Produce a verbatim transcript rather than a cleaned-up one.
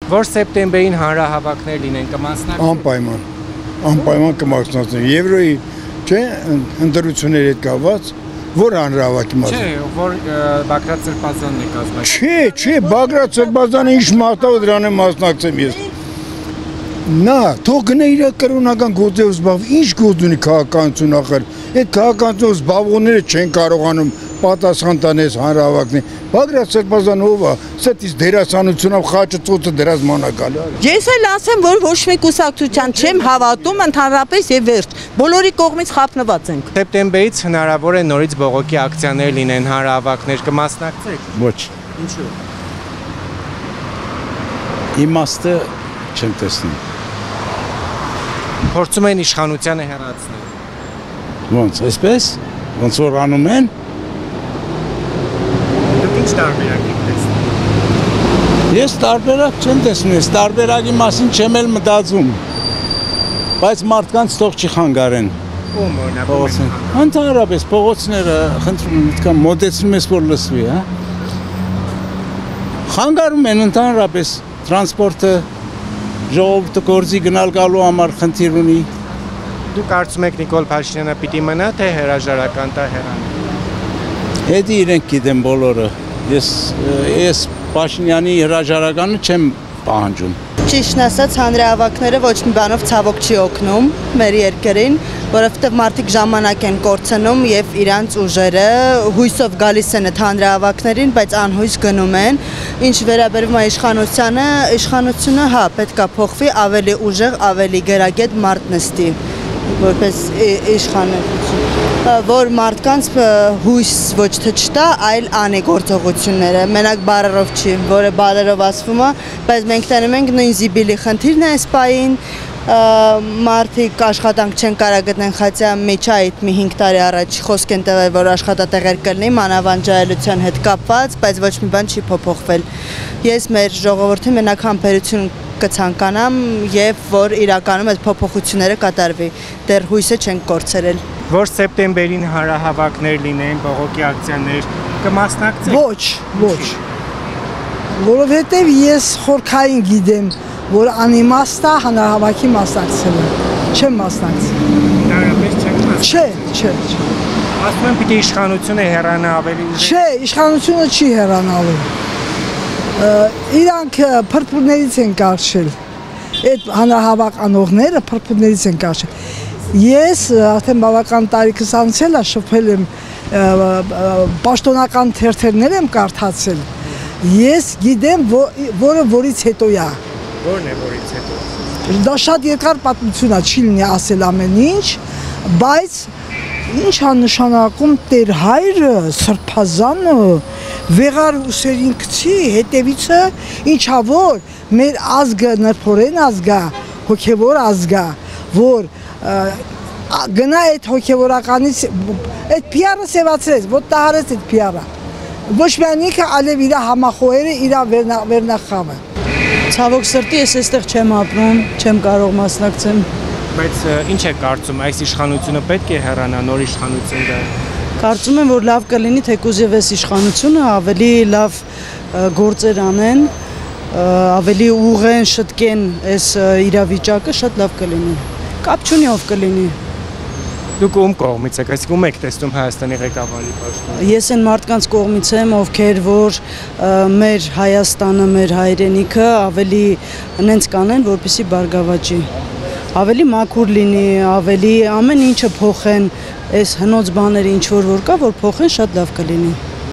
Որ սեպտեմբերին հանրահավաքներ լինեն կմասնակցեք։ Անպայման, անպայման կմասնակցենք։ Եվրոյի չէ ընտրությունների հետ կապված, որ հանրահավաքի մասին։ Չէ, որ Բագրատ Սրբազյանն է կազմակերպել։ Չէ, չէ, Բագրատ Սրբազյանը ինչ մարտավ դրան եմ մասնակցեմ ես։ Նա թող գնա իր կրոնական գործով զբաղվի, ինչ գործ ունի քաղաքականություն ախր։ Այդ քաղաքականություն զբաղողները չեն կարողանում պատասխան տանես հանրահավաքին։ Բագրատ Սրբազյանը ով է, ստից դերասանությունով խաչը ծոցը դրած մանակալ է։ Ես էլ ասեմ, որ ոչ մի կուսակցության չեմ հավատում ընդհանրապես եւ վերջ։ Բոլորի կողմից խափնված ենք։ Սեպտեմբերից հնարավոր է նորից բողոքի ակցիաներ լինեն, հանրահավաքներ կմասնակցեք։ Ոչ։ Ինչու՞։ Իմաստը չեմ տեսնում։ Փորձում են իշխանությանը հեռացնել։ Ոնց, այսպես, ոնց որ անում են։ Դուք ինչ տարբերակ եք տեսնում։ Ես տարբերակ չեմ տեսնում, ես տարբերակի մասին չեմ էլ մտածում։ Բայց մարդկանց թող չխանգարեն։ Ում օրինակ։ Ընդհանրապես փողոցները խնդրում եմ այդքան մոտեցնում ես որ լսվի, հա։ Խանգարում են ընդհանրապես տրանսպորտը, ժողովուրդը գործի գնալ գալու համար խնդիր ունի։ Դուք կարծում եք Նիկոլ Փաշինյանը պիտի մնա, թե հրաժարական տա հեռանա։ Հետի իրենք գիտեն բոլորը։ Ես ես Փաշինյանի հրաժարականը չեմ պահանջում։ Ճիշտն ասած, հանրահավաքները ոչ մի բանով ցավոք չի օգնում մեր երկրին, որովհետև մարդիկ ժամանակ են կորցնում եւ իրանց ուժերը հույսով գալիս են այդ հանրահավաքներին, բայց անհույս գնում են։ Ինչ վերաբերում է իշխանությանը, իշխանությունը հա պետք է փոխվի, ավելի ուժեղ, ավելի գրագետ մարդ նստի, որպես իշխանություն, որ մարդկանց հույս ոչ թե չտա, այլ անի գործողությունները, մենակ բառերով չի, որը բառերով ասվում է, բայց մենք տանում ենք նույն զիբիլի խնդիրն է այս պահին, մարդիկ աշխատանք չեն կարող գտնեն, խացյա մեջ այդ մի հինգ տարի առաջ խոսք են տվել, որ աշխատատեղեր կլինի մանավանջայելության հետ կապված, բայց ոչ մի բան չի փոփոխվել։ Ես մեր ժողովրդի մենակ համբերություն կցանկանամ եւ որ իրականում այդ փոփոխությունները կատարվի, դեռ հույսը չենք կորցրել։ Որ սեպտեմբերին հանրահավաքներ լինեն, բողոքի ակցիաներ կմասնակցեք։ Ոչ, ոչ։ Որովհետեւ ես խորքային գիտեմ, որ անիմաստ է հանրահավաքի մասնակցելը։ Չեմ մասնակցել։ Դարապես չեք մասնակցել։ Չէ, չէ, չէ։ Ասում են պիտի իշխանությունը հեռանա ավելի ուժեղ։ Չէ, իշխանությունը չի հեռանալու։ Իրանք փրփուրներից են կարճել։ Այդ հանրահավաք անողները փրփուրներից են կարճել։ Ես արդեն բավական տարիքս անցել է, շփվել եմ պաշտոնական թերթերներ եմ կարդացել։ Ես գիտեմ, որը որից հետո է։ Որն է որից հետո։ Դա շատ երկար պատմություն է, չի լինի ասել ամեն ինչ, բայց ինչ է նշանակում Տեր հայրը, Սրբազանը, վեղար ուսերին գցի, հետևիցը, ինչա որ մեր ազգը նրբորեն ազգա, հոգևոր ազգա, որ գնա այդ հոգևորականից, այդ պիարը սևացրեց, որ տահարեց այդ պիարը, ոչ միայն ինքը, այլև իրա համախոհերը, իրա վերնախավը։ Ցավոք սրտի ես այստեղ չեմ ապրում, չեմ կարող մասնակցեմ։ Բայց ինչ է կարծում, այս իշխանությունը պետք է հեռանա, նոր իշխանություն դա։ Կարծում եմ, որ լավ կլինի թեկուզ եւ այս իշխանությունը ավելի լավ գործեր անեն, ավելի ուղղեն, շտկեն այս իրավիճակը, շատ լավ կլինի։ Կապ չունի ով կլինի։ Դուք ում կողմից եք, այսինքն ում եք տեսնում Հայաստանի ղեկավարի պաշտոնը։ Ես այն մարդկանց կողմից եմ, ովքեր որ մեր Հայաստանը, մեր հայրենիքը ավելի նենց կանեն, որպեսզի բարգավաճի։ Ավելի մաքուր լինի, ավելի ամեն ինչը փոխեն, այս հնոց բաները ինչ որ որ կա, որ փոխեն, շատ լավ կլինի։